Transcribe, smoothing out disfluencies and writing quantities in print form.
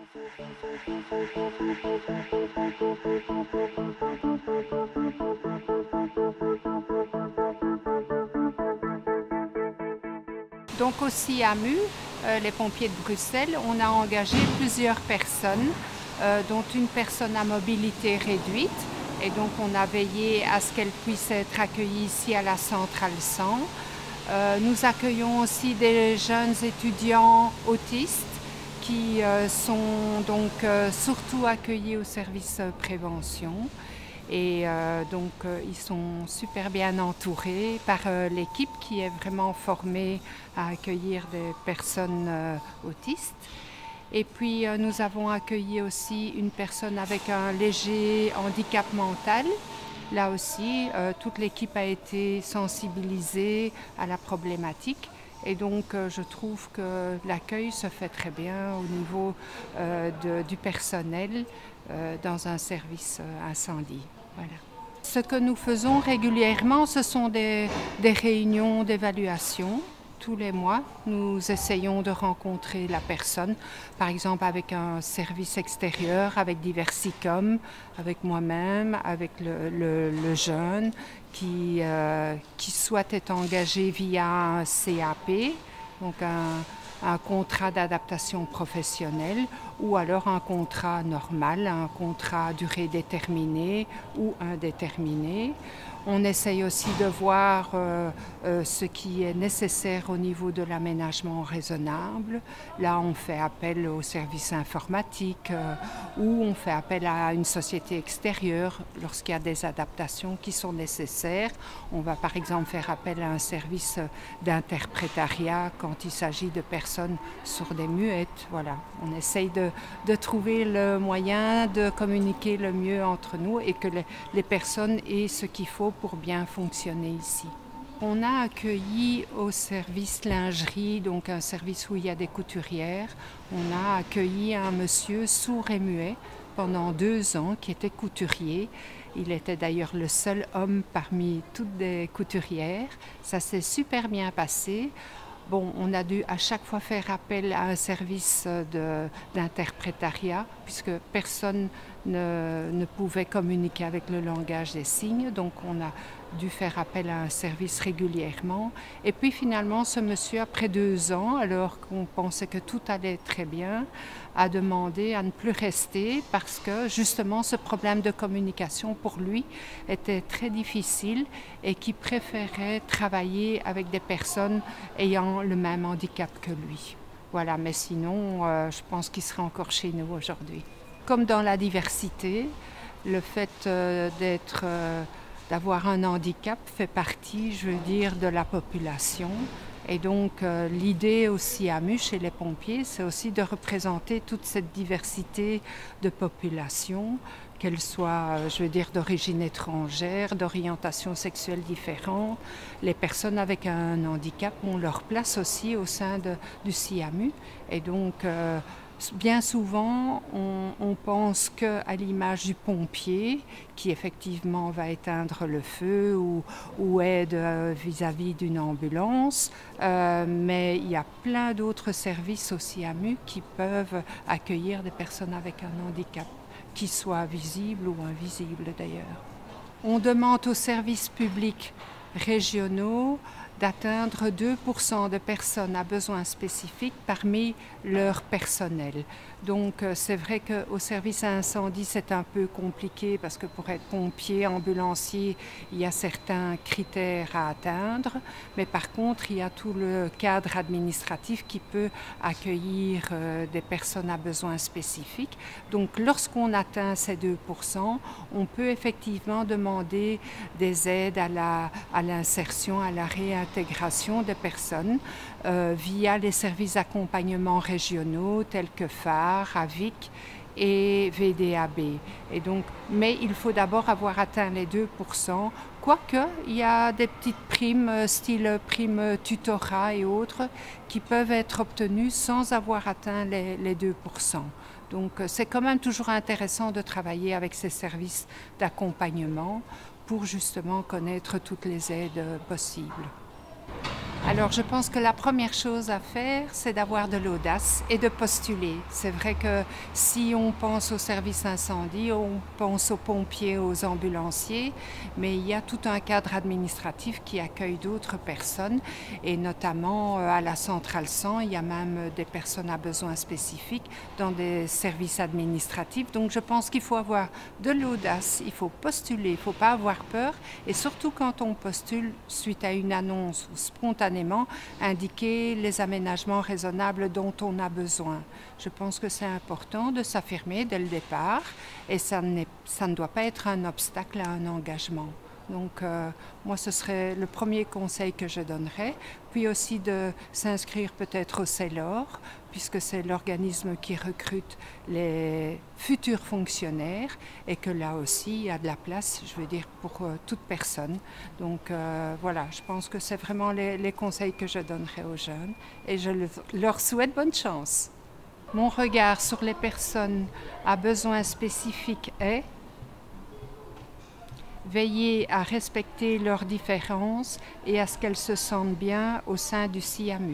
Donc au CIAMU, les pompiers de Bruxelles, on a engagé plusieurs personnes, dont une personne à mobilité réduite. Et donc on a veillé à ce qu'elle puisse être accueillie ici à la centrale 100. Nous accueillons aussi des jeunes étudiants autistes qui sont donc surtout accueillis au service prévention. Et donc ils sont super bien entourés par l'équipe qui est vraiment formée à accueillir des personnes autistes. Et puis nous avons accueilli aussi une personne avec un léger handicap mental. Là aussi, toute l'équipe a été sensibilisée à la problématique. Et donc je trouve que l'accueil se fait très bien au niveau du personnel dans un service incendie. Voilà. Ce que nous faisons régulièrement, ce sont des réunions d'évaluation. Tous les mois, nous essayons de rencontrer la personne, par exemple avec un service extérieur, avec Diversicom, avec moi-même, avec le jeune qui souhaite être engagé via un CAP, donc un contrat d'adaptation professionnelle, ou alors un contrat normal, un contrat à durée déterminée ou indéterminée. On essaye aussi de voir ce qui est nécessaire au niveau de l'aménagement raisonnable. Là, on fait appel au service informatique ou on fait appel à une société extérieure lorsqu'il y a des adaptations qui sont nécessaires. On va par exemple faire appel à un service d'interprétariat quand il s'agit de personnes sourdes et muettes. Voilà. On essaye de trouver le moyen de communiquer le mieux entre nous et que les personnes aient ce qu'il faut pour bien fonctionner ici. On a accueilli au service lingerie, donc un service où il y a des couturières, on a accueilli un monsieur sourd et muet pendant 2 ans qui était couturier. Il était d'ailleurs le seul homme parmi toutes les couturières. Ça s'est super bien passé. Bon, on a dû à chaque fois faire appel à un service d'interprétariat puisque personne ne pouvait communiquer avec le langage des signes. Donc on a dû faire appel à un service régulièrement. Et puis finalement, ce monsieur, après 2 ans, alors qu'on pensait que tout allait très bien, a demandé à ne plus rester parce que justement ce problème de communication pour lui était très difficile et qu'il préférait travailler avec des personnes ayant le même handicap que lui. Voilà, mais sinon, je pense qu'il serait encore chez nous aujourd'hui. Comme dans la diversité, le fait d'avoir un handicap fait partie, je veux dire, de la population. Et donc l'idée aussi à CIAMU chez les pompiers, c'est aussi de représenter toute cette diversité de population, qu'elle soit, je veux dire, d'origine étrangère, d'orientation sexuelle différente. Les personnes avec un handicap ont leur place aussi au sein du CIAMU. Et donc bien souvent, on pense qu'à l'image du pompier qui effectivement va éteindre le feu ou aide vis-à-vis d'une ambulance, mais il y a plein d'autres services au CIAMU qui peuvent accueillir des personnes avec un handicap, qu'ils soient visibles ou invisibles d'ailleurs. On demande aux services publics régionaux d'atteindre 2% de personnes à besoins spécifiques parmi leur personnel. Donc c'est vrai qu'au service incendie c'est un peu compliqué parce que pour être pompier, ambulancier, il y a certains critères à atteindre, mais par contre il y a tout le cadre administratif qui peut accueillir des personnes à besoins spécifiques. Donc lorsqu'on atteint ces 2%, on peut effectivement demander des aides à l'insertion, à la réintégration des personnes via les services d'accompagnement régionaux tels que phare, AVIC et VDAB. Et donc, mais il faut d'abord avoir atteint les 2%, quoique il y a des petites primes, style prime tutorat et autres, qui peuvent être obtenues sans avoir atteint les 2%. Donc c'est quand même toujours intéressant de travailler avec ces services d'accompagnement pour justement connaître toutes les aides possibles. Alors je pense que la première chose à faire, c'est d'avoir de l'audace et de postuler. C'est vrai que si on pense au service incendie, on pense aux pompiers, aux ambulanciers, mais il y a tout un cadre administratif qui accueille d'autres personnes et notamment à la centrale 100, il y a même des personnes à besoins spécifiques dans des services administratifs. Donc je pense qu'il faut avoir de l'audace, il faut postuler, il ne faut pas avoir peur et surtout quand on postule suite à une annonce ou spontanément, indiquer les aménagements raisonnables dont on a besoin. Je pense que c'est important de s'affirmer dès le départ et ça ne doit pas être un obstacle à un engagement. Donc moi ce serait le premier conseil que je donnerais, puis aussi de s'inscrire peut-être au CELOR, puisque c'est l'organisme qui recrute les futurs fonctionnaires et que là aussi il y a de la place, je veux dire, pour toute personne. Donc voilà, je pense que c'est vraiment les conseils que je donnerais aux jeunes et je leur souhaite bonne chance. Mon regard sur les personnes à besoins spécifiques est veiller à respecter leurs différences et à ce qu'elles se sentent bien au sein du CIAMU.